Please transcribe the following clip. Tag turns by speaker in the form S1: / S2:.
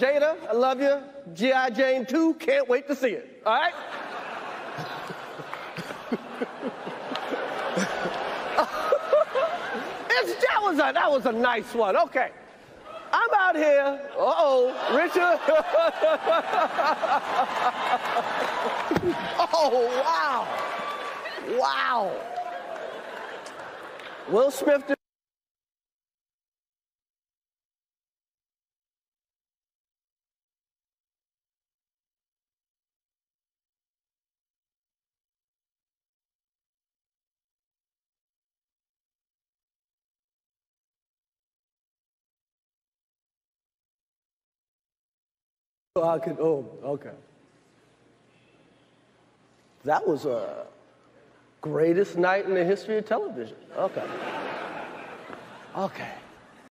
S1: Jada, I love you. G.I. Jane 2, can't wait to see it. All right? That was a nice one. Okay. I'm out here. Richard. Oh, wow. Wow. Will Smith. Okay. That was a greatest night in the history of television. Okay. Okay.